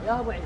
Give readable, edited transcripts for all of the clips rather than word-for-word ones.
لا ابو عيد.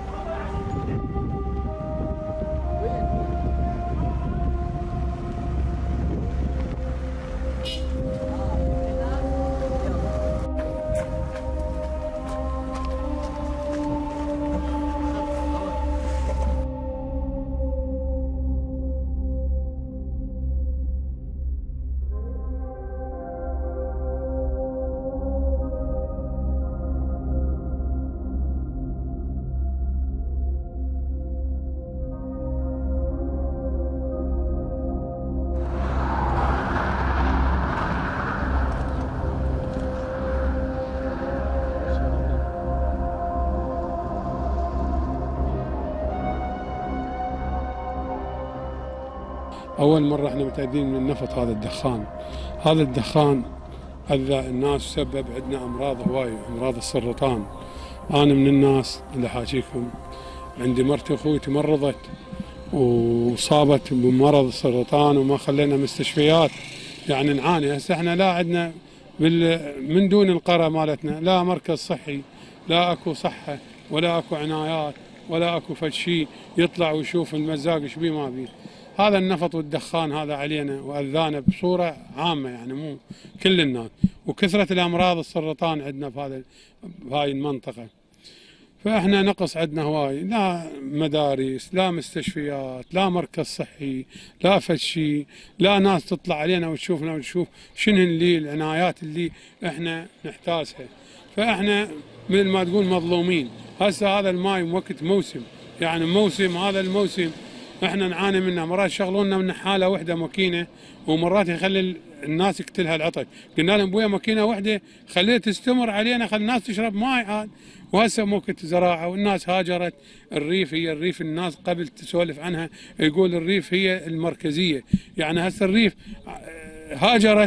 أول مرة احنا متأذين من النفط. هذا الدخان أذى الناس وسبب عندنا أمراض هواية، أمراض السرطان. أنا من الناس اللي حاجيكم عندي مرتي أخوي تمرضت وصابت بمرض السرطان وما خلينا مستشفيات، يعني نعاني. هسه احنا لا عندنا من دون القرى مالتنا لا مركز صحي، لا اكو صحة ولا اكو عنايات ولا اكو فد شيء يطلع ويشوف المزاق ايش بيه ما بيه. هذا النفط والدخان هذا علينا واذانا بصورة عامة، يعني مو كل الناس، وكثرة الامراض السرطان عندنا بهاي المنطقة. فاحنا نقص عندنا هواي، لا مدارس لا مستشفيات لا مركز صحي لا فد شيء، لا ناس تطلع علينا وتشوفنا وتشوف شنو اللي العنايات اللي احنا نحتاجها. فاحنا مثل ما تقول مظلومين. هسه هذا الماي وقت موسم، يعني هذا الموسم احنا نعاني منه. مرات يشغلونا من حاله وحده ماكينه، ومرات يخلي الناس يقتلها العطش. قلنا لهم بويا ماكينه وحده خليها تستمر علينا، خلي الناس تشرب ماي عاد. وهسه موقت زراعه والناس هاجرت الريف. هي الريف الناس قبل تسولف عنها يقول الريف هي المركزيه، يعني هسه الريف هاجرت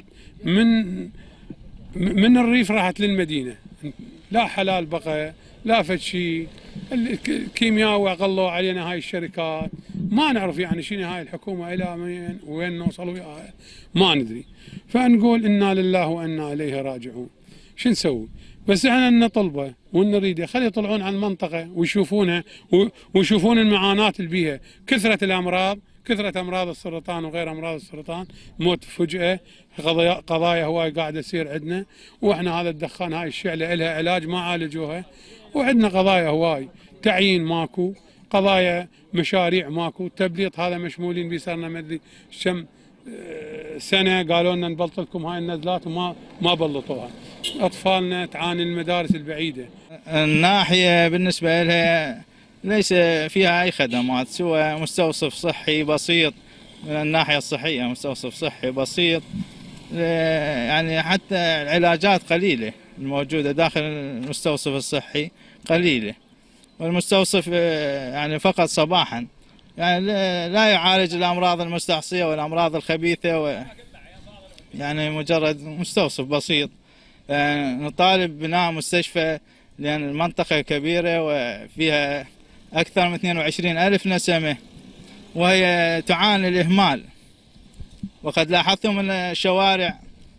من الريف راحت للمدينه. لا حلال بقى لا فد شيء، الكيمياء غلوا علينا هاي الشركات. ما نعرف يعني شنو هاي الحكومه الى وين نوصل وياها ما ندري. فنقول انا لله وانا اليه راجعون. شو نسوي؟ بس احنا نطلبه ونريده خلي يطلعون على المنطقه ويشوفونها ويشوفون المعاناه اللي بيها. كثرة امراض السرطان وغير امراض السرطان، موت فجأة، قضايا هواي قاعده تصير عندنا. واحنا هذا الدخان هاي الشعله لها علاج ما عالجوها، وعندنا قضايا هواي، تعيين ماكو، قضايا مشاريع ماكو، تبليط هذا مشمولين به صرنا ما ادري كم سنه قالوا لنا نبلط لكم هاي النزلات وما بلطوها. اطفالنا تعاني المدارس البعيده. الناحيه بالنسبه لها ليس فيها اي خدمات سوى مستوصف صحي بسيط. من الناحيه الصحيه مستوصف صحي بسيط، يعني حتى العلاجات قليله الموجوده داخل المستوصف الصحي قليله، والمستوصف يعني فقط صباحا، يعني لا يعالج الامراض المستعصيه والامراض الخبيثه، يعني مجرد مستوصف بسيط. نطالب بناء مستشفى لان المنطقه كبيره وفيها اكثر من 22,000 نسمه، وهي تعاني الاهمال. وقد لاحظتم ان الشوارع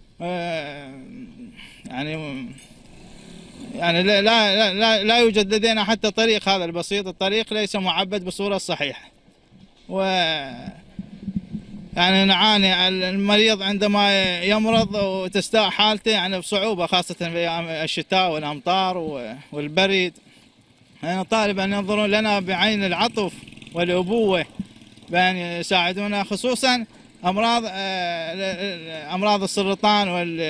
يعني لا يوجد لدينا حتى طريق هذا البسيط. الطريق ليس معبد بصورة صحيحة، يعني نعاني. المريض عندما يمرض وتستاء حالته يعني بصعوبة، خاصة في الشتاء والأمطار والبرد. يعني نطالب أن ينظرون لنا بعين العطف والأبوة بأن يساعدونا، خصوصا أمراض السرطان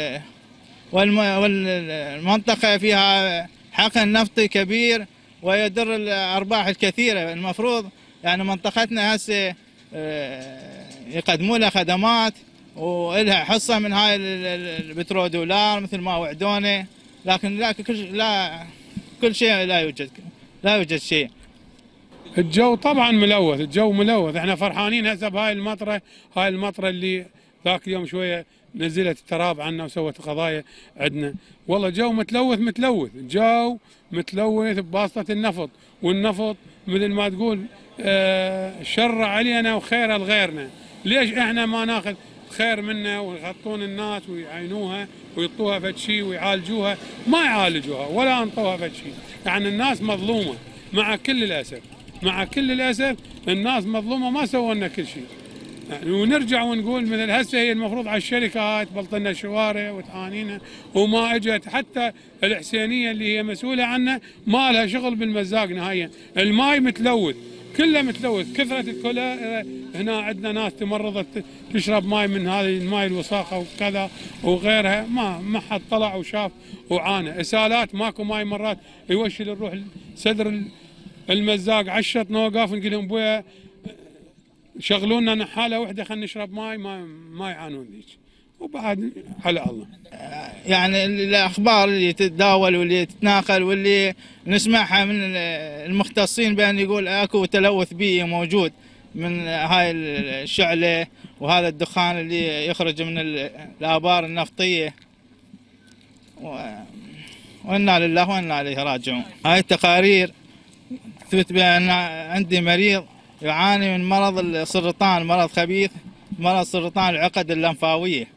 والمنطقة فيها حقن نفطي كبير ويدر الأرباح الكثيرة. المفروض يعني منطقتنا هسه يقدموا لها خدمات ولها حصة من هاي البترودولار مثل ما وعدونا، لكن كل شيء لا يوجد شيء. الجو طبعا ملوث، الجو ملوث. احنا فرحانين هسه بهاي المطره اللي ذاك اليوم شويه نزلت التراب عنا وسوت قضايا عندنا. والله جو متلوث، جو متلوث بواسطه النفط. والنفط مثل ما تقول شر علينا وخير لغيرنا. ليش احنا ما ناخذ خير منه ويحطون الناس ويعينوها ويعطوها فد شيء ويعالجوها؟ ما يعالجوها ولا انطوها فد شيء. يعني الناس مظلومه، مع كل الاسف، مع كل الاسف الناس مظلومه ما سووا لنا كل شيء. يعني ونرجع ونقول مثل هسه هي المفروض على الشركات تبلطنا الشوارع وتعانينا وما اجت، حتى الحسينيه اللي هي مسؤوله عنه ما لها شغل بالمزاق نهائيا، الماي متلوث كله متلوث، كثره الكلى. هنا عندنا ناس تمرضت تشرب ماي من هذه الماي الوساخه وكذا وغيرها، ما حد طلع وشاف وعانى. اسالات ماكو ماي، مرات يوشل نروح صدر المزاق عشت نوقف نقول لهم بويا شغلونا حاله واحده خلينا نشرب ماي، ما يعانون ذيك، وبعد على الله. يعني الاخبار اللي تتداول واللي تتناقل واللي نسمعها من المختصين بان يقول اكو تلوث بيئي موجود من هاي الشعله وهذا الدخان اللي يخرج من الابار النفطيه، وانا لله وانا اليه راجعون. هاي التقارير تثبت بان عندي مريض يعاني من مرض السرطان، مرض خبيث، مرض سرطان العقد اللمفاوية،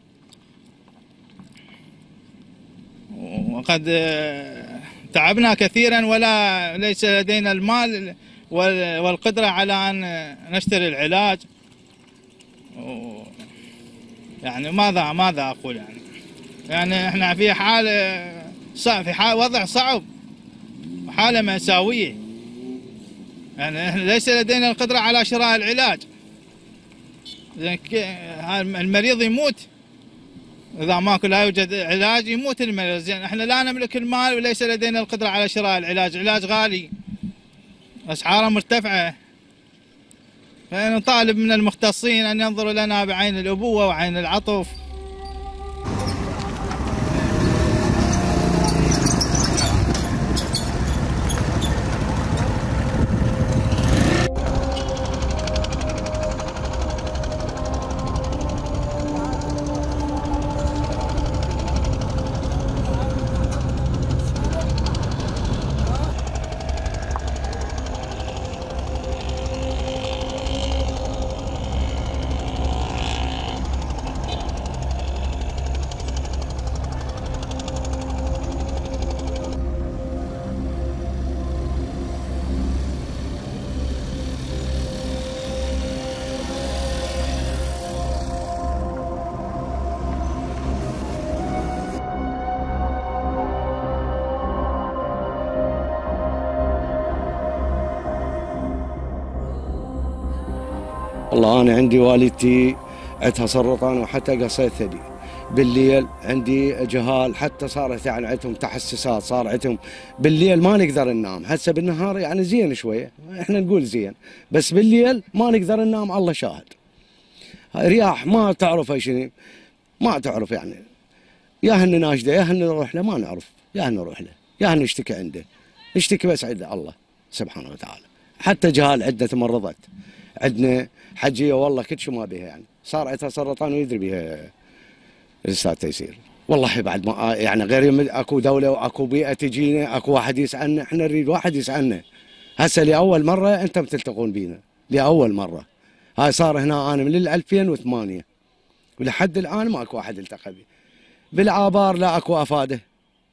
وقد تعبنا كثيرا ولا ليس لدينا المال والقدرة على أن نشتري العلاج. يعني ماذا أقول؟ يعني احنا في حالة صعب، في حال وضع صعب، حالة مأساوية. يعني ليس لدينا القدرة على شراء العلاج، المريض يموت إذا ماكو لا يوجد علاج، يموت المريض. زين احنا لا نملك المال وليس لدينا القدرة على شراء العلاج، علاج غالي، أسعاره مرتفعة. فنطالب من المختصين أن ينظروا لنا بعين الأبوة وعين العطف. والله أنا عندي والدتي عندها سرطان وحتى قصيت ثدي. بالليل عندي جهال، حتى صارت يعني عندهم تحسسات، صار عندهم بالليل ما نقدر ننام. هسه بالنهار يعني زين شويه، احنا نقول زين، بس بالليل ما نقدر ننام، الله شاهد. رياح ما تعرف اي شنو، ما تعرف يعني، يا هن ناشده يا هن نروح له، ما نعرف، يا هن نروح له يا هن نشتكي عنده، نشتكي بس عنده الله سبحانه وتعالى. حتى جهال عندنا تمرضت، عندنا حجيه والله كل شيء ما بها، يعني صار عندها سرطان ويدري بها الاستاذ تيسير. والله بعد ما يعني غير اكو دوله واكو بيئه تجينا، اكو واحد يسالنا، احنا نريد واحد يسالنا. هسه لاول مره انتم تلتقون بينا، لاول مره. هاي صار هنا انا من 2008 ولحد الان ماكو واحد التقى بي. بالعبار لا اكو افاده،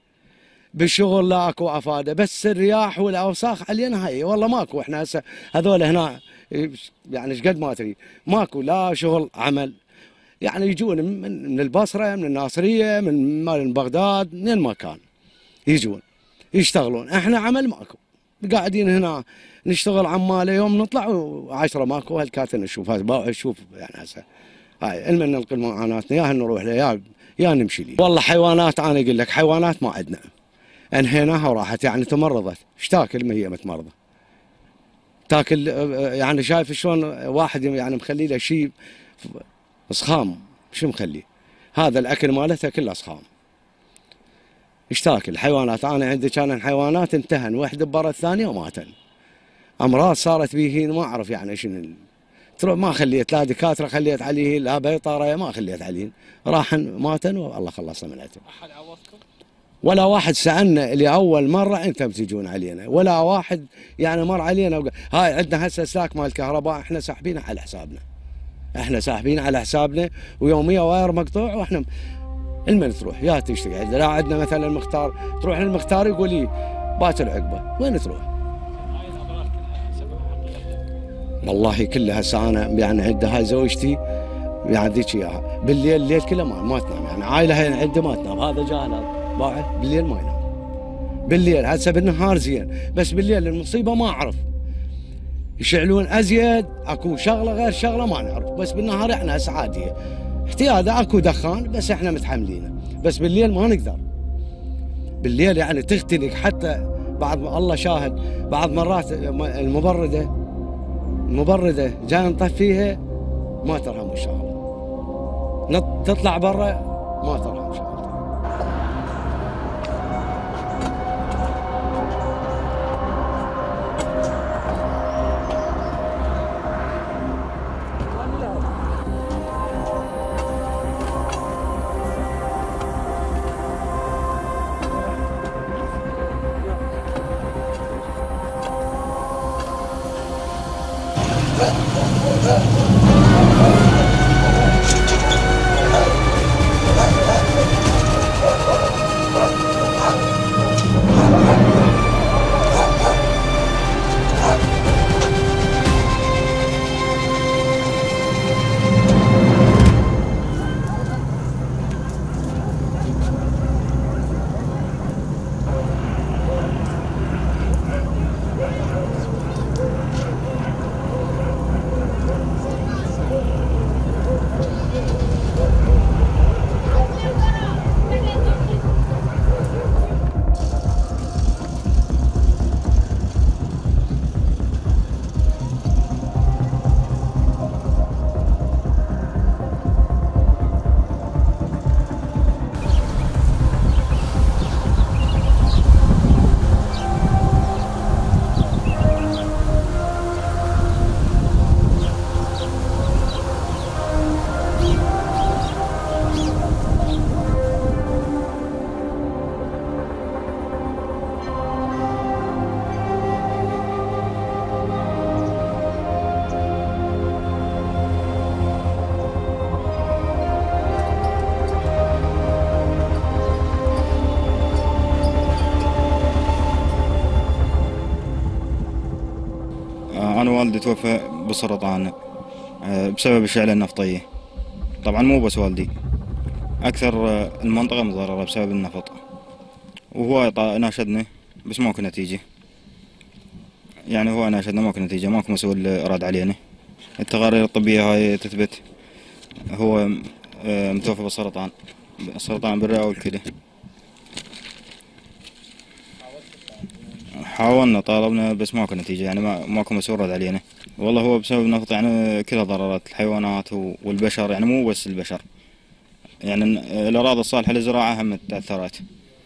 بالشغل لا اكو افاده، بس الرياح والاوساخ علينا هاي والله ماكو. احنا هسه هذول هنا يعني ايش قد ما تريد ماكو لا شغل عمل، يعني يجون من البصره، من الناصريه، من بغداد، من ما كان يجون يشتغلون. احنا عمل ماكو، قاعدين هنا نشتغل عماله، يوم نطلع و10 ماكو. هالكاتن نشوف شوف يعني هسه هاي المن ننقل معاناتنا، يا نروح له يا نمشي لي. والله حيوانات انا اقول لك حيوانات ما عندنا، انهيناها وراحت، يعني تمرضت. ايش تاكل ما هي متمرضه؟ تاكل يعني شايف شلون واحد يعني مخلي له شيء صخام، شو مخليه؟ هذا الاكل مالتها كله صخام. ايش تاكل؟ حيوانات. انا عندي كان حيوانات انتهن، واحده برا الثانيه وماتن. امراض صارت بيهين ما اعرف يعني شنو. تروح ما خليت لا دكاتره خليت عليه، لا بيطره ما خليت عليه، راحن ماتن والله خلصنا من عندهم. احد عوضكم؟ ولا واحد سالنا لاول مره انتم بتجون علينا، ولا واحد يعني مر علينا هاي عندنا هسه سلاك مال الكهرباء احنا ساحبينه على حسابنا. احنا ساحبين على حسابنا ويوميا واير مقطوع، واحنا المن تروح يا تشتغل. لا عندنا مثلا المختار، تروح للمختار يقول لي بات العقبه، وين تروح؟ والله كلها هسه انا يعني عند هاي زوجتي يعني ذيك اياها بالليل الليل كله ما تنام، يعني عائله هاي عنده ما تنام، هذا جاهل باعه بالليل ما ينام. بالليل هسه بالنهار زين، بس بالليل المصيبه ما اعرف يشعلون ازيد، اكو شغله غير شغله ما نعرف، بس بالنهار احنا هسه عاديه احتياده، اكو دخان بس احنا متحملينه، بس بالليل ما نقدر. بالليل يعني تختنق، حتى بعض الله شاهد بعض مرات المبرده جاي نطفيها ما ترهم ان شاء الله، تطلع برا ما ترهم ان شاء الله. أنا والدي توفى بالسرطان بسبب الشعلة النفطية. طبعا مو بس والدي، أكثر المنطقة متضررة بسبب النفط، وهو ناشدنا بس ماكو نتيجة. يعني هو ناشدنا ماكو نتيجة، ماكو مسؤول راد علينا. التقارير الطبية هاي تثبت هو متوفى بالسرطان، السرطان بالرئة والكلى. حاولنا طالبنا بس ماكو نتيجة، يعني ماكو مسؤول رد علينا. والله هو بسبب النفط يعني كلها ضررات الحيوانات والبشر، يعني مو بس البشر، يعني الأراضي الصالحة للزراعة هم تأثرت،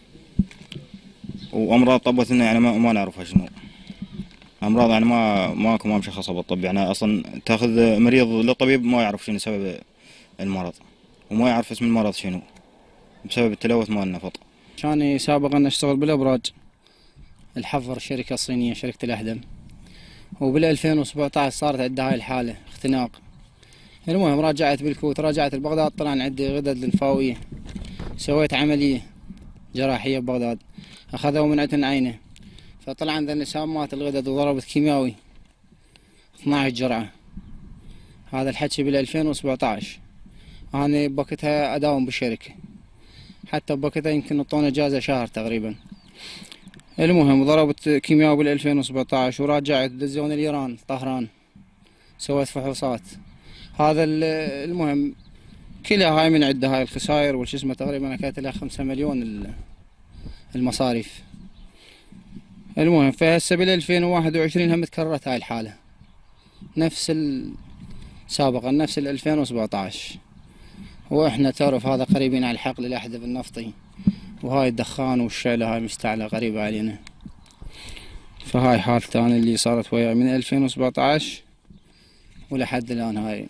وأمراض طبت لنا يعني ما نعرفها شنو. أمراض يعني ماكو ما مشخصة بالطب، يعني أصلا تاخذ مريض للطبيب ما يعرف شنو سبب المرض، وما يعرف اسم المرض شنو بسبب التلوث مال النفط. كان سابقا أشتغل بالأبراج الحفر، الشركة الصينية شركة الأحدم، وبال 2017 صارت عندها هاي الحالة اختناق. المهم راجعت بالكوت، راجعت لبغداد، طلع عندي غدد لنفاوية، سويت عملية جراحية ببغداد، أخذوا من عندن عينه، فطلع عندنا سامات الغدد وضربت كيماوي 12 جرعة. هذا الحكي بال 2017. أنا بوقتها أداوم بالشركة، حتى بوقتها يمكن نطونا إجازة شهر تقريبا. المهم ضربت كيمياء بال 2017 وراجعت دزوني الإيران طهران، سويت فحوصات. هذا المهم كلها هاي من عندها هاي الخسائر والشسمة، تقريبا كانت لها 5 مليون المصاريف. المهم فهسه بال 2021 هم تكررت هاي الحالة نفس سابقا، نفس 2017. واحنا تعرف هذا قريبين على الحقل الأحدب النفطي، وهاي الدخان والشعلة هاي مستعلة قريبة علينا. فهاي حالتي أنا اللي صارت وياي من 2017 ولحد الآن. هاي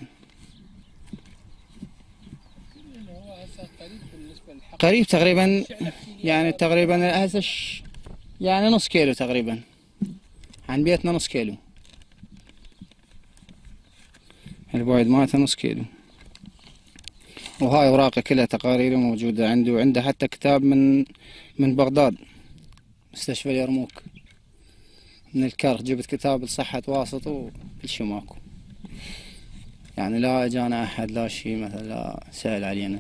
قريب تقريبا، يعني تقريبا هسه يعني نص كيلو تقريبا عن بيتنا، نص كيلو البعد مالته نص كيلو. وهاي اوراقه كلها تقارير موجوده عندي، وعنده حتى كتاب من بغداد مستشفى اليرموك من الكرخ جبت كتاب لصحة واسط وكل شيء ماكو، يعني لا اجانا احد لا شيء مثلا لا سأل علينا.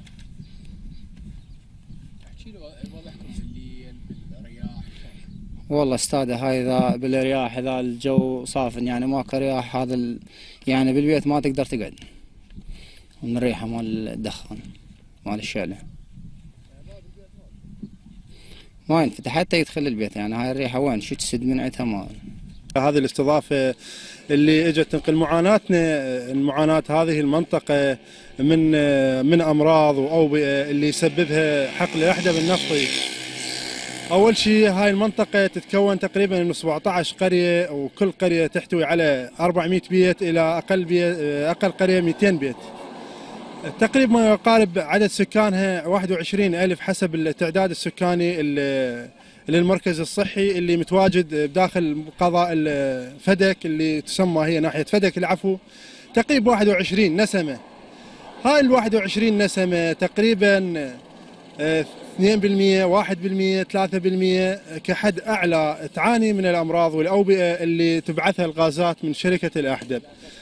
احكي لي وضعكم في الليل بالرياح. والله استاذ هاي ذا بالرياح اذا الجو صافن يعني ماكو رياح هذا يعني بالبيت ما تقدر تقعد من الريحة مال الدخان مال الشعلة، ما ينفتح حتى يدخل البيت، يعني هاي الريحة وين شو تسد من عندها ما. هذه الاستضافة اللي اجت تنقل معاناتنا، المعاناة هذه المنطقة من امراض واوبئة اللي يسببها حقل الاحدب النفطي. اول شيء هاي المنطقة تتكون تقريبا من 17 قرية، وكل قرية تحتوي على 400 بيت الى اقل قرية 200 بيت. تقريبا ما يقارب عدد سكانها 21,000 حسب التعداد السكاني للمركز الصحي اللي متواجد بداخل قضاء فدك اللي تسمى هي ناحية فدك العفو. تقريبا 21 نسمة. هاي ال 21 نسمة تقريبا 2% 1% 3% كحد أعلى تعاني من الأمراض والأوبئة اللي تبعثها الغازات من شركة الأحدب.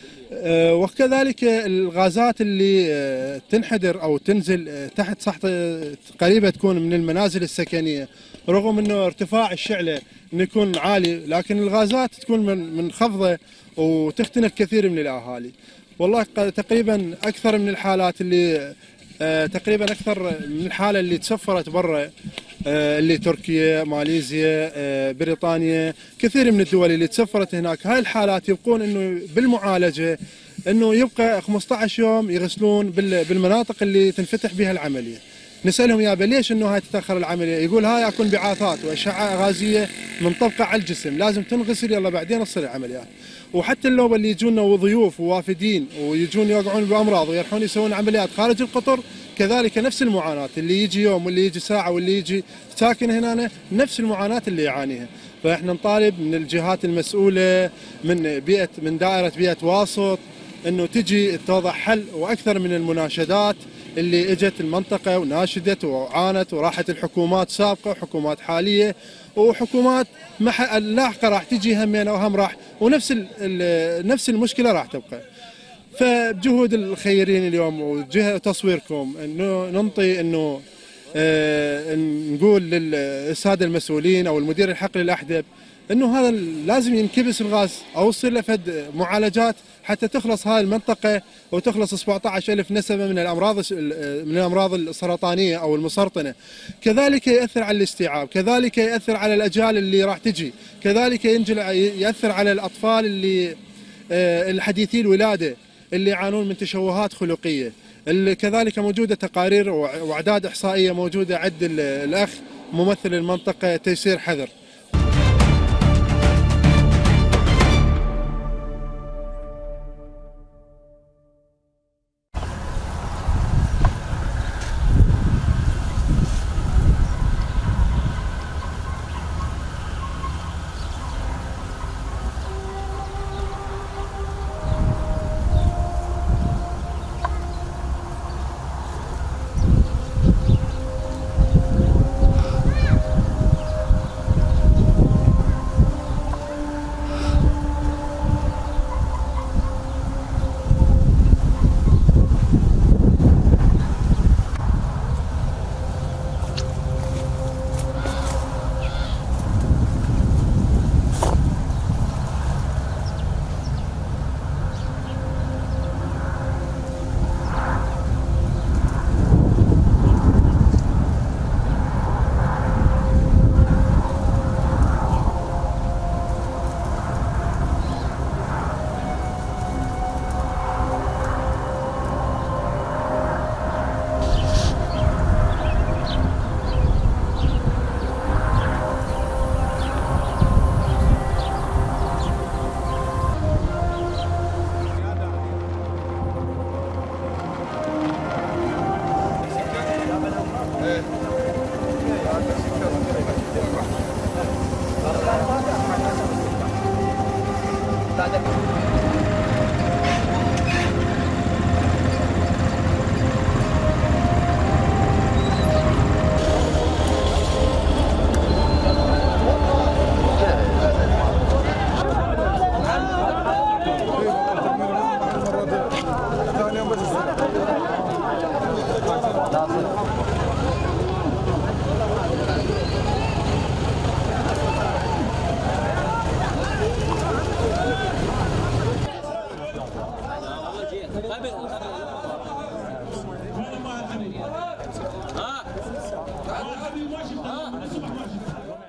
وكذلك الغازات اللي تنحدر أو تنزل تحت سطح قريبة تكون من المنازل السكنية، رغم أنه ارتفاع الشعلة أنه يكون عالي، لكن الغازات تكون منخفضة وتختنق كثير من الأهالي. والله تقريبا أكثر من الحالات اللي تقريبا أكثر من الحالة اللي تسفرت برا، اللي تركيا، ماليزيا، بريطانيا، كثير من الدول اللي تسفرت هناك. هاي الحالات يبقون انه بالمعالجة انه يبقى 15 يوم يغسلون بالمناطق اللي تنفتح بها العملية. نسألهم يابا ليش انه هاي تتأخر العملية؟ يقول هاي اكون بعاثات واشعة غازية منطبقة على الجسم، لازم تنغسل يلا بعدين تصير العمليات. وحتى اللوبة اللي يجونا وضيوف ووافدين ويجون يوقعون بأمراض ويروحون يسوون عمليات خارج القطر، كذلك نفس المعاناة، اللي يجي يوم واللي يجي ساعة واللي يجي ساكن هنا نفس المعاناة اللي يعانيها. فإحنا نطالب من الجهات المسؤولة من دائرة بيئة واسط إنه تجي توضع حل، وأكثر من المناشدات اللي اجت المنطقة وناشدت وعانت، وراحت الحكومات سابقة وحكومات حالية وحكومات لاحقة راح تجي همين وهم راح، ونفس نفس المشكلة راح تبقى. فبجهود الخيرين اليوم وتصويركم انه ننطي انه نقول للساده المسؤولين او المدير الحقل الاحدب انه هذا لازم ينكبس الغاز او يصير له فد معالجات حتى تخلص هاي المنطقه وتخلص 17,000 نسمه من الامراض السرطانيه او المسرطنه. كذلك ياثر على الاستيعاب، كذلك ياثر على الاجيال اللي راح تجي، كذلك ياثر على الاطفال اللي الحديثي الولاده اللي يعانون من تشوهات خلقيه. كذلك موجوده تقارير واعداد احصائيه موجوده عند الاخ ممثل المنطقه تيسير حذر.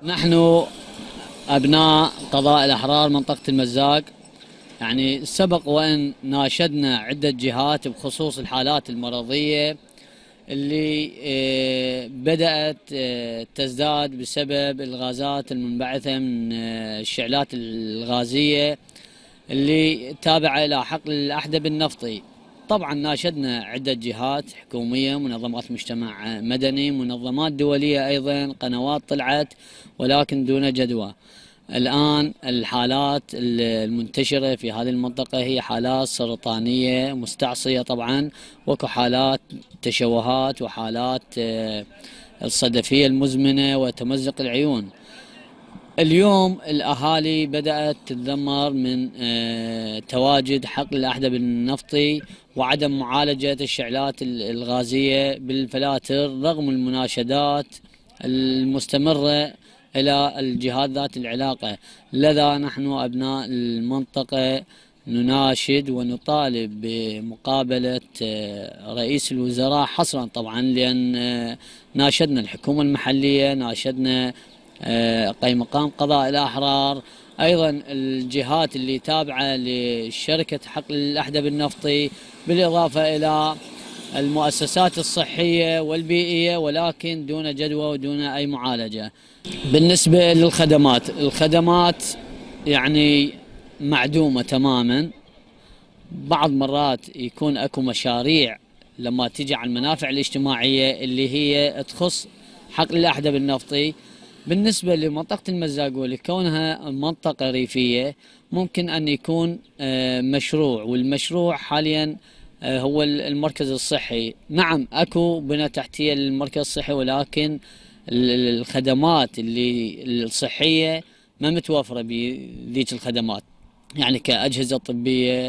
نحن أبناء قضاء الأحرار منطقة المزاق، يعني سبق وأن ناشدنا عدة جهات بخصوص الحالات المرضية اللي بدأت تزداد بسبب الغازات المنبعثة من الشعلات الغازية اللي تابعة إلى حقل الأحدب النفطي. طبعا ناشدنا عدة جهات حكومية، منظمات مجتمع مدني، منظمات دولية أيضا، قنوات طلعت ولكن دون جدوى. الآن الحالات المنتشرة في هذه المنطقة هي حالات سرطانية مستعصية طبعا، وكو حالات تشوهات وحالات الصدفية المزمنة وتمزق العيون. اليوم الأهالي بدأت تتذمر من تواجد حقل الأحدب النفطي وعدم معالجة الشعلات الغازية بالفلاتر رغم المناشدات المستمرة إلى الجهات ذات العلاقة. لذا نحن أبناء المنطقة نناشد ونطالب بمقابلة رئيس الوزراء حصرا طبعا، لأن ناشدنا الحكومة المحلية، ناشدنا قيم مقام قضاء الأحرار، أيضا الجهات اللي تابعة لشركة حقل الأحدب النفطي، بالإضافة إلى المؤسسات الصحية والبيئية، ولكن دون جدوى ودون أي معالجة. بالنسبة للخدمات، الخدمات يعني معدومة تماما. بعض مرات يكون أكو مشاريع لما تيجي على المنافع الاجتماعية اللي هي تخص حقل الأحدب النفطي. بالنسبة لمنطقة المزاق لكونها منطقة ريفية ممكن أن يكون مشروع، والمشروع حاليا هو المركز الصحي. نعم أكو بنى تحتية للمركز الصحي، ولكن الخدمات اللي الصحية ما متوفرة بذيك الخدمات، يعني كأجهزة طبية،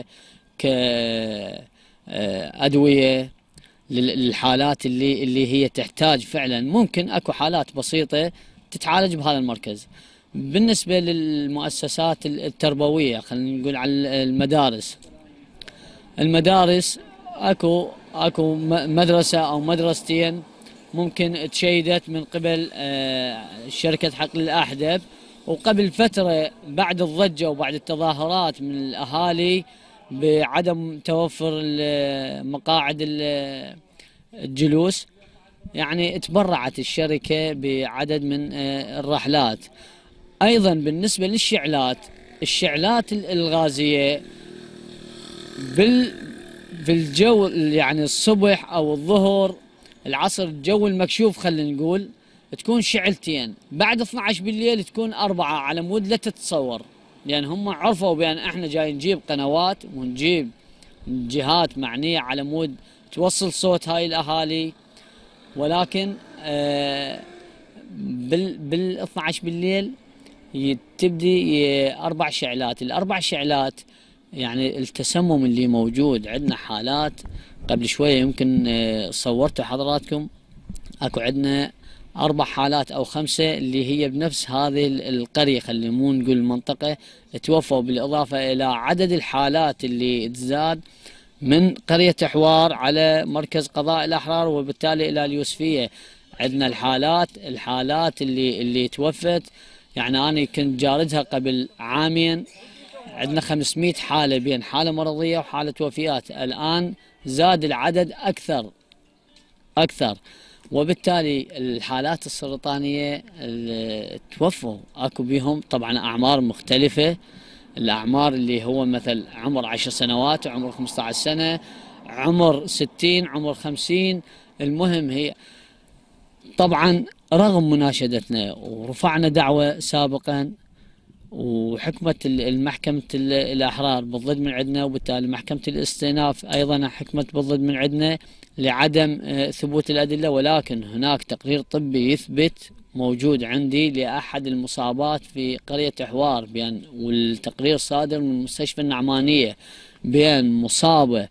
كأدوية للحالات اللي هي تحتاج فعلا. ممكن أكو حالات بسيطة تتعالج بهذا المركز. بالنسبة للمؤسسات التربوية، خلينا نقول على المدارس اكو مدرسة او مدرستين ممكن تشيدت من قبل شركة حقل الأحدب، وقبل فترة بعد الضجة وبعد التظاهرات من الأهالي بعدم توفر مقاعد الجلوس، يعني تبرعت الشركة بعدد من الرحلات. أيضا بالنسبة الشعلات الغازية بالجو، يعني الصبح أو الظهر العصر، الجو المكشوف خلينا نقول، تكون شعلتين، بعد 12 بالليل تكون 4 على مود لا تتصور. لأن هم عرفوا بأن احنا جاي نجيب قنوات ونجيب جهات معنية على مود توصل صوت هاي الأهالي، ولكن بال 12 بالليل تبدي 4 شعلات. ال4 شعلات يعني التسمم اللي موجود. عندنا حالات قبل شوية يمكن صورتوا حضراتكم، اكو عندنا 4 حالات او 5 اللي هي بنفس هذه القرية، خلينا مو نقول المنطقة، توفوا، بالإضافة إلى عدد الحالات اللي تزداد من قرية حوار على مركز قضاء الأحرار وبالتالي إلى اليوسفية. عندنا الحالات اللي توفت، يعني أنا كنت جاردها قبل عامين، عندنا 500 حالة بين حالة مرضية وحالة وفيات. الآن زاد العدد أكثر، وبالتالي الحالات السرطانية اللي توفوا اكو بيهم طبعا أعمار مختلفة. الأعمار اللي هو مثل عمر 10 سنوات، عمر 15 سنة، عمر 60، عمر 50. المهم هي طبعا رغم مناشدتنا ورفعنا دعوة سابقا وحكمت المحكمة الأحرار بالضد من عندنا، وبالتالي محكمة الاستئناف أيضا حكمت بالضد من عندنا لعدم ثبوت الأدلة، ولكن هناك تقرير طبي يثبت موجود عندي لأحد المصابات في قرية حوار، بأن والتقرير صادر من مستشفى النعمانية بأن مصابة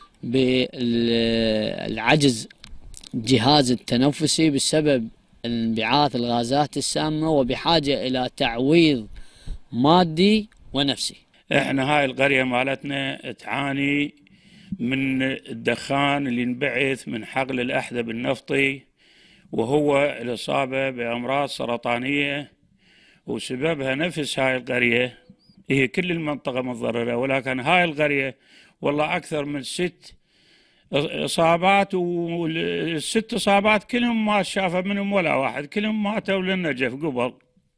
بالعجز الجهاز التنفسي بسبب انبعاث الغازات السامة، وبحاجة إلى تعويض مادي ونفسي. احنا هاي القرية مالتنا تعاني من الدخان اللي ينبعث من حقل الأحدب النفطي، وهو الإصابة بأمراض سرطانية وسببها نفس هاي القرية، هي كل المنطقة متضررة، ولكن هاي القرية والله أكثر من 6 إصابات، والست إصابات كلهم ما شافه منهم ولا واحد، كلهم ماتوا للنجف قبل.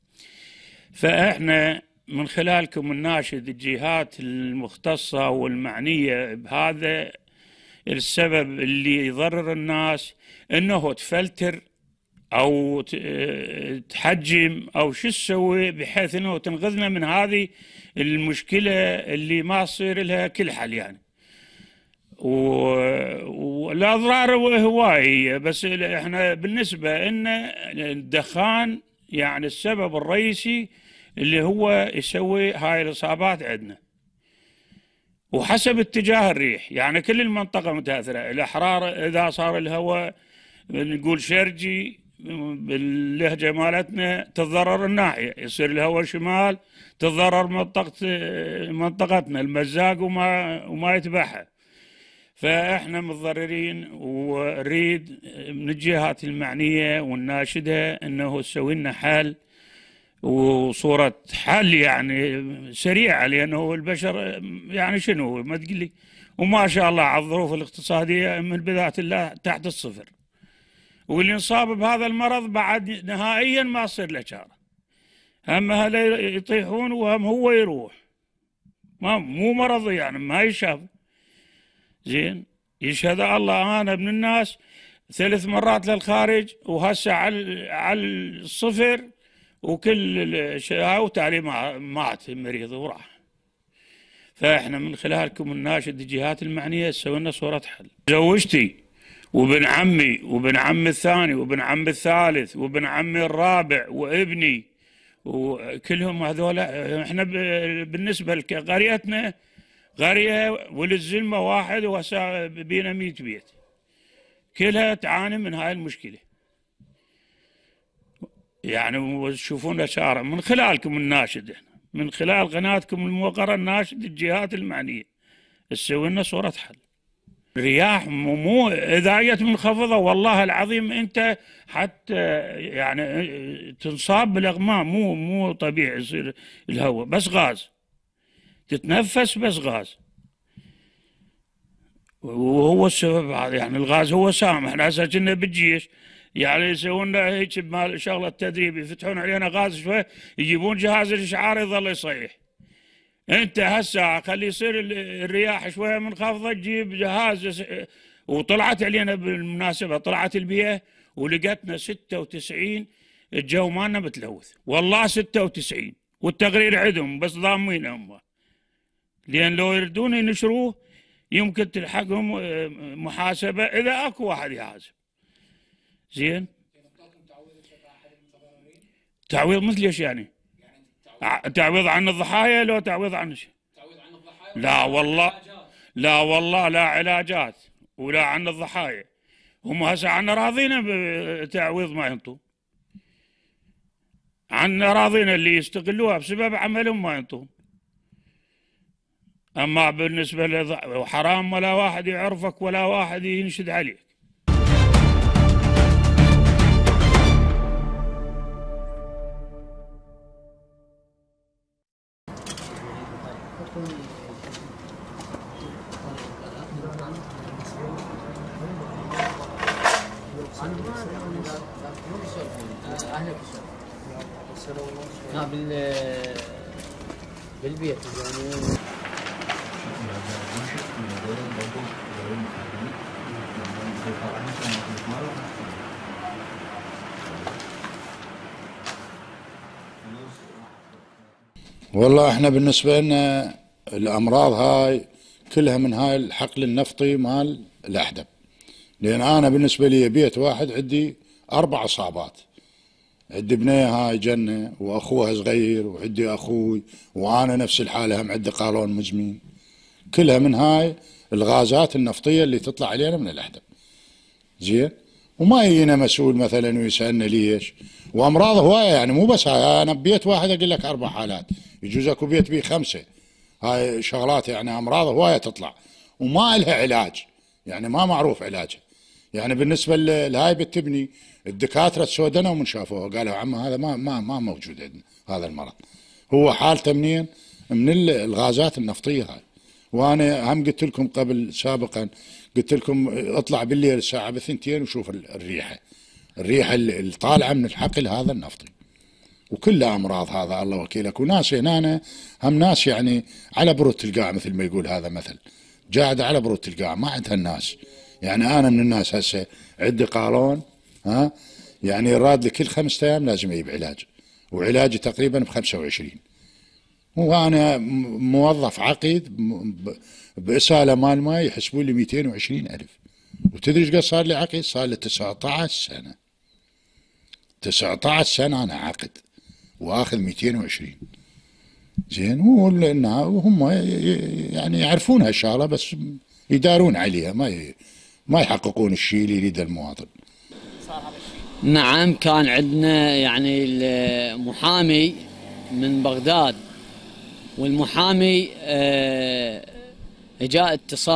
فإحنا من خلالكم الناشد الجهات المختصة والمعنية بهذا السبب اللي يضرر الناس، انه تفلتر او تحجم او شو تسوي بحيث انه تنقذنا من هذه المشكلة اللي ما تصير لها كل حل يعني. والاضرار هواية، بس احنا بالنسبة ان الدخان يعني السبب الرئيسي اللي هو يسوي هاي الاصابات عندنا، وحسب اتجاه الريح يعني كل المنطقة متأثرة. الأحرار إذا صار الهواء نقول شرجي باللهجة مالتنا تتضرر الناحية، يصير الهواء شمال تتضرر منطقتنا المزاق وما يتبعها. فإحنا متضررين، ونريد من الجهات المعنية والناشدة أنه تسوي لنا حل وصورة حل يعني سريعة، لأنه البشر يعني شنو ما تقول لي، وما شاء الله على الظروف الاقتصادية من بداية الله تحت الصفر، واللي انصاب بهذا المرض بعد نهائيا ما يصير له شاره، هم هلا يطيحون وهم هو يروح، مو مرض يعني ما يشاف. زين يشهد الله أنا ابن الناس 3 مرات للخارج، وهسه على الصفر، وكل شيء وتالي مات المريض وراح. فاحنا من خلالكم الناشد الجهات المعنيه سوينا صوره حل. زوجتي وابن عمي وابن عمي الثاني وابن عمي الثالث وابن عمي الرابع وابني، وكلهم هذول احنا بالنسبه لقريتنا قريه وللزلمه واحد، وهسه بينا 100 بيت كلها تعاني من هاي المشكله. يعني وتشوفون شارع من خلالكم الناشد، من خلال قناتكم الموقرة الناشد الجهات المعنية تسوي لنا صورة حل. رياح مو إذا جت منخفضة والله العظيم أنت حتى يعني تنصاب بالأغمام، مو طبيعي يصير الهواء، بس غاز تتنفس، بس غاز، وهو السبب هذا. يعني الغاز هو سامح. احنا هسه كنا بالجيش يعني يسوون لنا هيك مال شغله تدريب، يفتحون علينا غاز شوي يجيبون جهاز الاشعار يظل يصيح. انت هسه خلي يصير الرياح شويه منخفضه تجيب جهاز. وطلعت علينا بالمناسبه، طلعت البيئه ولقتنا 96 الجو مالنا متلوث، والله 96، والتقرير عندهم بس ضامين هم، لان لو يردون ينشروه يمكن تلحقهم محاسبه اذا اكو واحد يحاسب. زين تعويض مثل ايش يعني؟ تعويض عن الضحايا لو تعويض عن شيء؟ تعويض عن الضحايا؟ لا والله، لا والله، لا علاجات ولا عن الضحايا. هم هسه عنا راضينا بتعويض ما ينطوا، عنا راضينا اللي يستغلوها بسبب عملهم ما ينطوا. اما بالنسبه لحرام ولا واحد يعرفك ولا واحد ينشد عليك. بالبيت يعني والله احنا بالنسبة لنا الامراض هاي كلها من هاي الحقل النفطي مال الاحدب، لان انا بالنسبة لي بيت واحد عندي 4 اصابات، عندي بنية هاي جنة واخوها صغير، وعندي اخوي، وانا نفس الحالة هم عندي قولون مزمين، كلها من هاي الغازات النفطية اللي تطلع علينا من الاحدب. زين، وما يجينا مسؤول مثلا ويسألنا ليش، وامراض هواية يعني مو بس هاي. انا ببيت واحد اقول لك 4 حالات، يجوز اكو بيت بيه 5. هاي شغلات يعني امراض هواية تطلع وما لها علاج، يعني ما معروف علاجها. يعني بالنسبة لهاي بتبني الدكاتره تسودنوا من شافوه قالوا عم هذا ما موجود عندنا هذا المرض. هو حالته منين؟ من الغازات النفطيه هاي. وانا هم قلت لكم قبل سابقا، قلت لكم اطلع بالليل الساعه ب2 وشوف الريحه اللي طالعه من الحقل هذا النفطي. وكلها امراض هذا الله وكيلك. وناس هنا هم ناس يعني على بروت القاع مثل ما يقول هذا مثل، قاعده على بروت القاع ما عندها الناس. يعني انا من الناس هسه عندي قالون يعني راد لي كل 5 ايام لازم يجيب علاج، وعلاجي تقريبا ب25. وانا موظف عقيد بإسالة مال ماي يحسبون لي 220,000. وتدري ايش قد صار لي عقيد؟ صار لي 19 سنة. 19 سنة انا عقد واخذ 220. زين. وهم يعني يعرفون هالشغله بس يدارون عليها، ما يحققون الشيء اللي يريده المواطن. نعم، كان عندنا يعني المحامي من بغداد، والمحامي جاء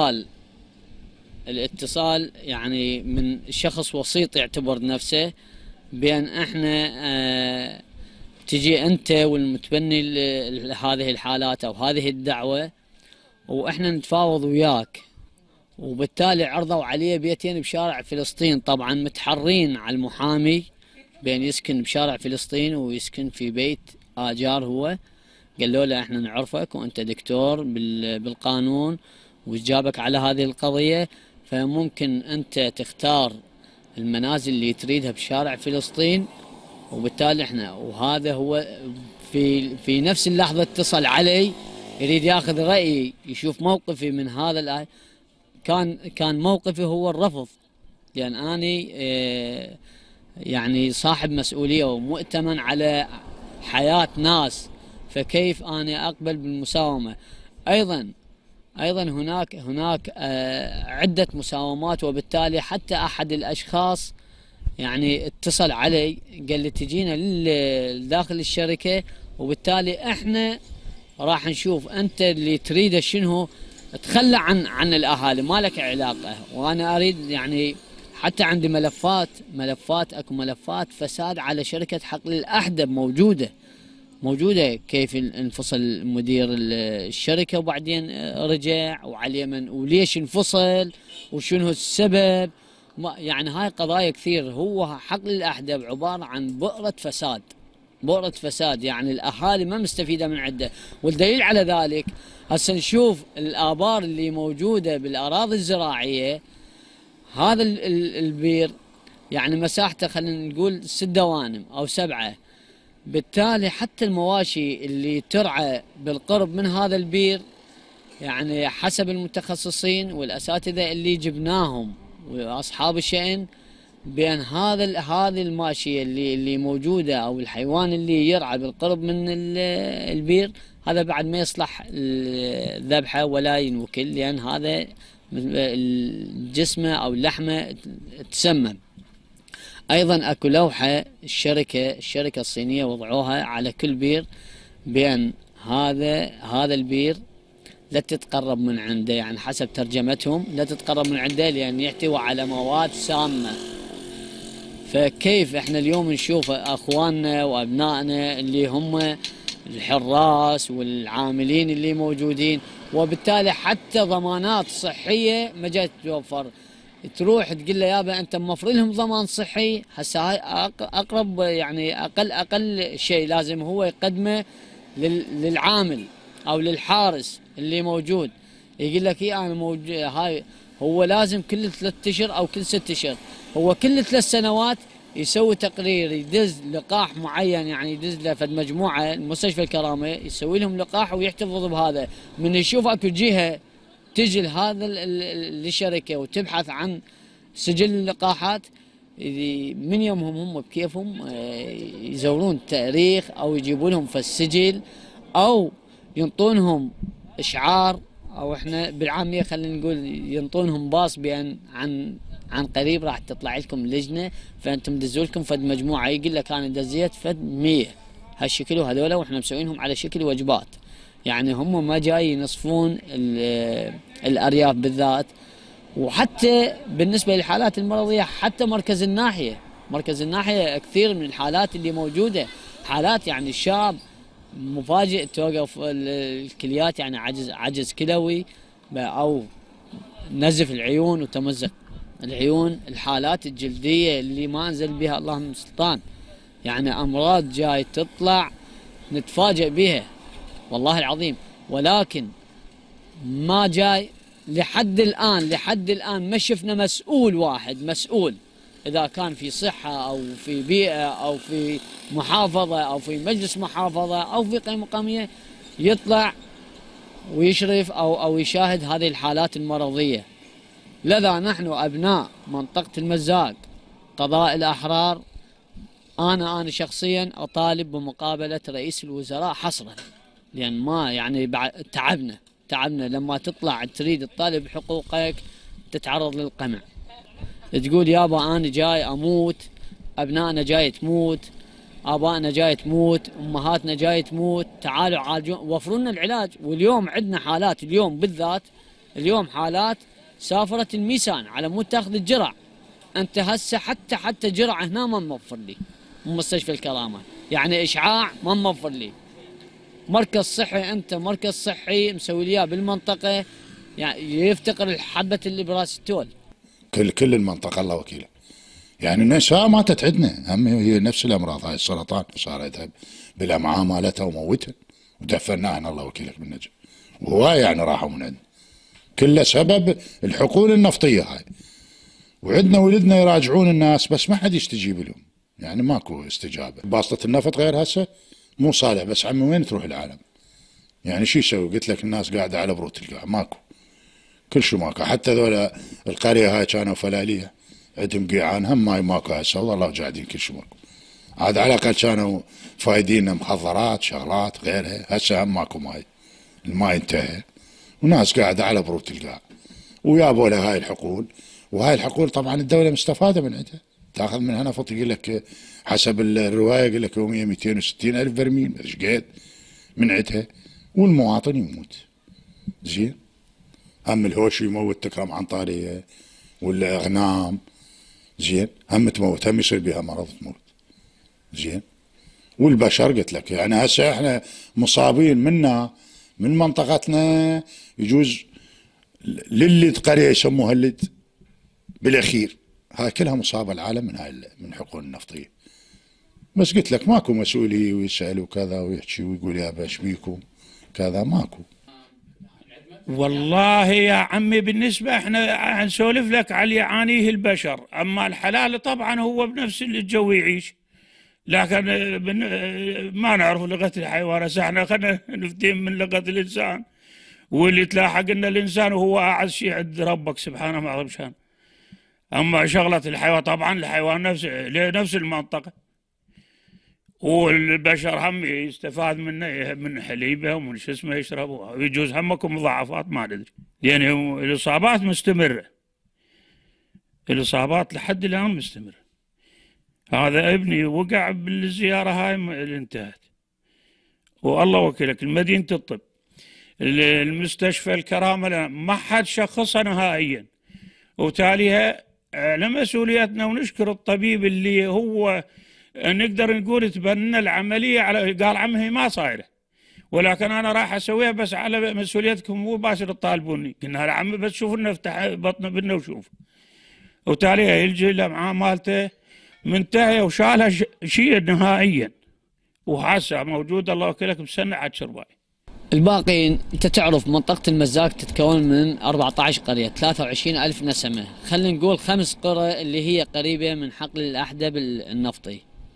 الاتصال يعني من شخص وسيط يعتبر نفسه بأن احنا تجي انت والمتبني هذه الحالات او هذه الدعوة واحنا نتفاوض وياك. وبالتالي عرضوا عليه بيتين بشارع فلسطين، طبعا متحرين على المحامي بأن يسكن بشارع فلسطين ويسكن في بيت آجار. هو قالوا له احنا نعرفك وانت دكتور بالقانون وجابك على هذه القضية، فممكن انت تختار المنازل اللي تريدها بشارع فلسطين. وبالتالي احنا وهذا هو في نفس اللحظة اتصل علي يريد ياخذ رأيي، يشوف موقفي من هذا كان موقفي هو الرفض، لأن أني يعني صاحب مسؤولية ومؤتمن على حياة ناس، فكيف أنا أقبل بالمساومة؟ أيضا هناك عدة مساومات. وبالتالي حتى أحد الأشخاص يعني اتصل علي قال لي تجينا داخل الشركة، وبالتالي احنا راح نشوف انت اللي تريده شنو، تخلى عن الاهالي، ما لك علاقة. وانا اريد يعني حتى عندي اكو ملفات فساد على شركة حقل الأحدب موجودة كيف انفصل مدير الشركة وبعدين رجع وعليه وليش انفصل وشنو السبب. يعني هاي قضايا كثير. هو حقل الأحدب عبارة عن بؤرة فساد، يعني الأهالي ما مستفيدة من عنده. والدليل على ذلك هسه نشوف الآبار اللي موجودة بالأراضي الزراعية. هذا البير يعني مساحته خلينا نقول 6 دوانم أو 7. بالتالي حتى المواشي اللي ترعى بالقرب من هذا البير يعني حسب المتخصصين والأساتذة اللي جبناهم واصحاب الشأن بان هذه الماشيه اللي موجوده او الحيوان اللي يرعى بالقرب من البير هذا بعد ما يصلح ذبحه ولا ينوكل، لان هذا جسمه او لحمه تسمم. ايضا اكو لوحه الشركه الصينيه وضعوها على كل بير بان هذا البير لا تتقرب من عنده، يعني حسب ترجمتهم لا تتقرب من عنده لأن يحتوي على مواد سامة. فكيف احنا اليوم نشوف اخواننا وابنائنا اللي هم الحراس والعاملين اللي موجودين، وبالتالي حتى ضمانات صحية ما جات تتوفر. تروح تقول له يابا انت موفر لهم ضمان صحي، هسه هاي اقرب يعني اقل شيء لازم هو يقدمه للعامل او للحارس اللي موجود. يقول لك انا موجود، هاي هو لازم كل 3 اشهر او كل 6 اشهر، هو كل 3 سنوات يسوي تقرير، يدز لقاح معين، يعني يدز له فد مجموعه المستشفى الكرامه يسوي لهم لقاح ويحتفظ بهذا. من يشوف اكو جهه تجي لهذا للشركه وتبحث عن سجل اللقاحات، من يومهم هم بكيفهم يزورون تاريخ او يجيبوا لهم في السجل او ينطونهم اشعار، او احنا بالعاميه خلينا نقول ينطونهم باص بان عن قريب راح تطلع لكم لجنه فانتم دزوا لكم فد مجموعه. يقول لك انا دزيت فد 100 هالشكل وهذولا واحنا مسوينهم على شكل وجبات. يعني هم ما جاي ينصفون الارياف بالذات. وحتى بالنسبه للحالات المرضيه حتى مركز الناحيه مركز الناحية كثير من الحالات اللي موجودة، حالات يعني الشاب مفاجئ توقف الكليات، يعني عجز كلوي أو نزف العيون وتمزق العيون، الحالات الجلدية اللي ما أنزل بها الله من سلطان، يعني أمراض جاي تطلع نتفاجئ بها والله العظيم. ولكن ما جاي لحد الآن ما شفنا مسؤول واحد، مسؤول إذا كان في صحة أو في بيئة أو في محافظة أو في مجلس محافظة أو في قيمة مقامية يطلع ويشرف أو يشاهد هذه الحالات المرضية. لذا نحن أبناء منطقة المزاق قضاء الأحرار، أنا شخصيا أطالب بمقابلة رئيس الوزراء حصرا، لأن ما يعني تعبنا لما تطلع تريد تطالب حقوقك تتعرض للقمع، تقول يابا أنا جاي أموت، أبنائنا جاي تموت، آبائنا جاي تموت، أمهاتنا جاي تموت، تعالوا عالجون وفروا لنا العلاج. واليوم عندنا حالات، اليوم بالذات اليوم حالات سافرت الميسان على مود تاخذ الجرع، أنت هسه حتى جرع هنا ما موفر لي من مستشفى الكرامة، يعني إشعاع ما موفر لي. مركز صحي، أنت مركز صحي مسوي لي بالمنطقة يعني يفتقر الحبة اللي براستول. كل المنطقة الله وكيله، يعني النساء ماتت عندنا، هم هي نفس الأمراض هاي السرطان صارت بالأمعاء مالتها وموتها ودفناها الله وكيلك بالنجم، وهواي يعني راحوا من عندنا، كله سبب الحقول النفطية هاي. وعندنا ولدنا يراجعون الناس بس ما حد يستجيب لهم، يعني ماكو استجابة. باسطة النفط غير هسه مو صالح، بس عمي وين تروح العالم؟ يعني شو يسوي؟ قلت لك الناس قاعدة على بروت القاع، ماكو كل شو ماكو. حتى ذولا القرية هاي كانوا فلالية عندهم قيعان هم ماي ماكو هسه، والله قاعدين كل شو ماكو. عاد على الأقل كانوا فايدين مخدرات شغلات غيرها، هسه هم ماكو ماي، الماي انتهى وناس قاعدة على بروت القاع ويابوا لها هاي الحقول. وهاي الحقول طبعا الدولة مستفادة من عندها، تاخذ منها نفط يقول لك حسب الرواية يقول لك يوميا 260 ألف برميل ايش قد من عندها، والمواطن يموت. زين هم الهوش يموت تكرم عنطارية والأغنام، زين هم تموت، هم يصير بها مرض تموت. زين والبشر قلت لك يعني هسه احنا مصابين منا من منطقتنا، يجوز للد قرية يسموها اللد بالاخير، هاي كلها مصابة العالم من هاي من حقول النفطية. بس قلت لك ماكو مسؤولية ويسأل وكذا ويحكي ويقول يا باش بيكم كذا، ماكو. والله يا عمي بالنسبة احنا نسولف لك على اللي يعانيه البشر، اما الحلال طبعا هو بنفس الجو يعيش، لكن ما نعرف لغة الحيوان. هسه احنا خلينا نفتهم من لغة الانسان، واللي تلاحق ان الانسان هو اعز شيء عند ربك سبحانه ما اعظم شان. اما شغلة الحيوان طبعا الحيوان نفس المنطقة، والبشر هم يستفاد منه من حليبه ومن شو اسمه يشربوا، ويجوز همكم مضاعفات ما ندري، لان الاصابات مستمرة، الاصابات لحد الان مستمرة. هذا ابني وقع بالزيارة هاي اللي انتهت، والله وكيلك المدينة الطب المستشفى الكرامة ما حد شخصها نهائيا، وتاليها على مسؤوليتنا. ونشكر الطبيب اللي هو نقدر نقول تبنى العملية على قال عمي ما صايرة، ولكن أنا راح أسويها بس على مسؤوليتكم، مو باشر تطالبوني. قلنا له عمي بس شوف لنا افتح بطنه بنا وشوف. وتاليها يلجي الأمعاء مالته منتهية وشالها شيء نهائيا، وحاسة موجودة الله وكيلك بسنة عاد شرباي. الباقين انت تعرف منطقة المزاق تتكون من 14 قرية 23 ألف نسمة، خلينا نقول 5 قرى اللي هي قريبة من حقل الأحدب النفطي.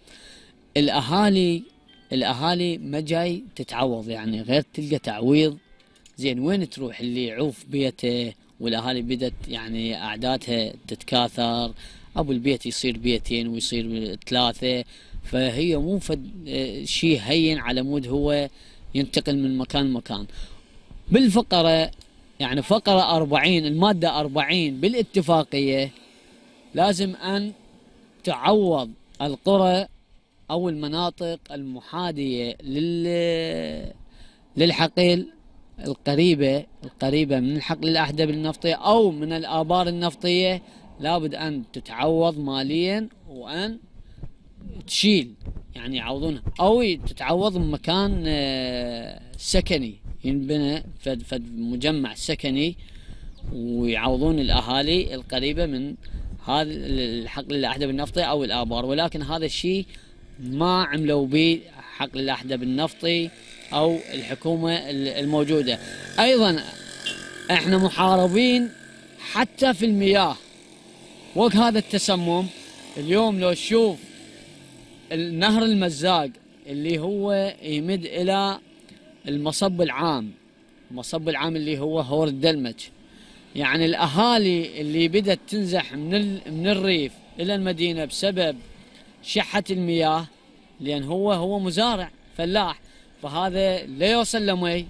الأهالي ما جاي تتعوض، يعني غير تلقى تعويض. زين وين تروح اللي يعوف بيته؟ والأهالي بدت يعني أعدادها تتكاثر، أبو البيت يصير بيتين ويصير 3، فهي مو شيء هين على مود هو ينتقل من مكان لمكان. بالفقرة يعني فقرة 40 المادة 40 بالاتفاقية لازم أن تعوض القرى أو المناطق المحاذية للحقل القريبة من الحقل الأحدب النفطي أو من الآبار النفطية لابد أن تتعوض ماليا وأن تشيل، يعني يعوضونها، أو تتعوض بمكان سكني، ينبنى فد مجمع سكني ويعوضون الأهالي القريبة من هذا الحقل الأحدب النفطي أو الآبار. ولكن هذا الشيء ما عملوا به حقل الأحدب النفطي أو الحكومة الموجودة. أيضا احنا محاربين حتى في المياه، وقت هذا التسمم. اليوم لو تشوف النهر المزاق اللي هو يمد إلى المصب العام، المصب العام اللي هو هور الدلمج، يعني الأهالي اللي بدأت تنزح من الريف إلى المدينة بسبب شحة المياه، لأن هو مزارع فلاح، فهذا لا يوصل له مي،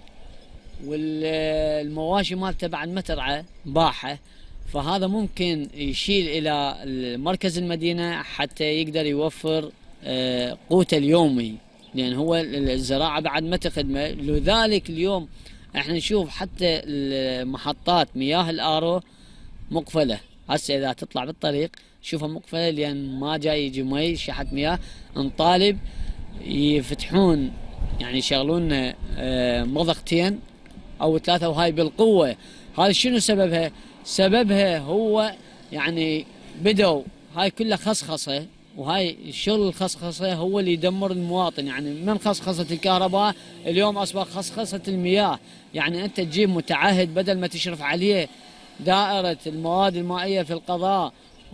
والمواشي مالته بعد ما ترعى باحة، فهذا ممكن يشيل إلى مركز المدينة حتى يقدر يوفر قوته اليومي، لأن هو الزراعة بعد ما تخدمه. لذلك اليوم احنا نشوف حتى محطات مياه الآرو مقفلة، هسه إذا تطلع بالطريق شوفها مقفلة لأن ما جاي يجي مي، شحة مياه. نطالب يفتحون، يعني يشغلون مضختين أو 3 وهاي بالقوة. هذا شنو سببها؟ سببها هو يعني بدوا هاي كلها خصخصة، وهاي الشغل الخصخصة هو اللي يدمر المواطن. يعني من خصخصة الكهرباء اليوم أصبح خصخصة المياه، يعني أنت تجيب متعهد بدل ما تشرف عليه دائرة المواد المائية في القضاء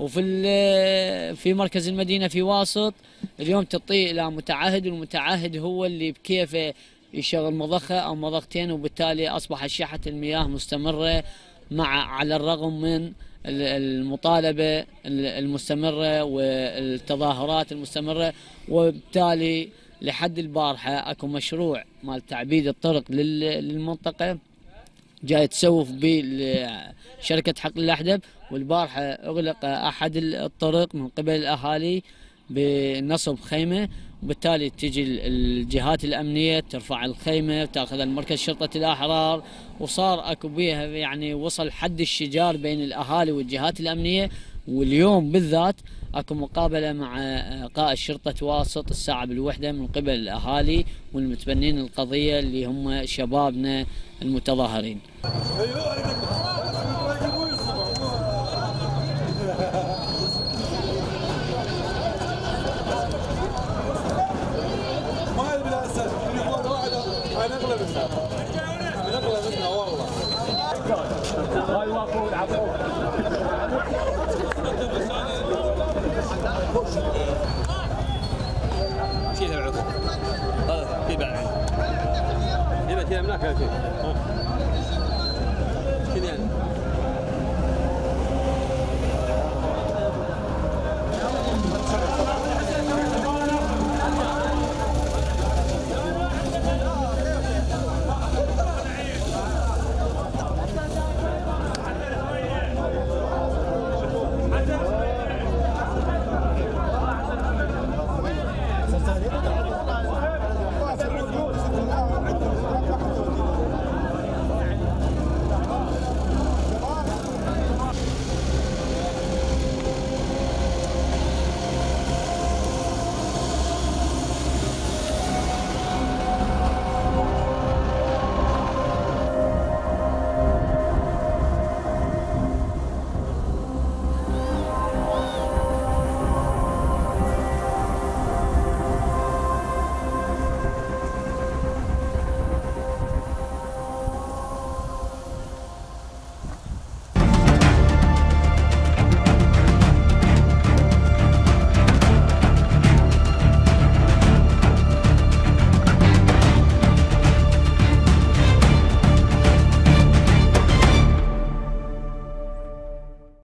وفي مركز المدينة في واسط، اليوم تطيء إلى متعهد، والمتعهد هو اللي بكيفه يشغل مضخة أو مضختين، وبالتالي أصبحت شحة المياه مستمرة على الرغم من المطالبة المستمرة والتظاهرات المستمرة. وبالتالي لحد البارحة اكو مشروع مال تعبيد الطرق للمنطقة جاي تسوف بشركة حقل الأحدب، والبارحة اغلق احد الطرق من قبل الاهالي بنصب خيمة، وبالتالي تجي الجهات الأمنية ترفع الخيمة وتاخذها لمركز شرطة الأحرار، وصار اكو بيها يعني وصل حد الشجار بين الأهالي والجهات الأمنية. واليوم بالذات اكو مقابلة مع قائد شرطة واسط الساعة بالوحدة من قبل الأهالي والمتبنين القضية اللي هم شبابنا المتظاهرين. شيلها العقب هذا في بعد هنا كذا هناك كذا يعني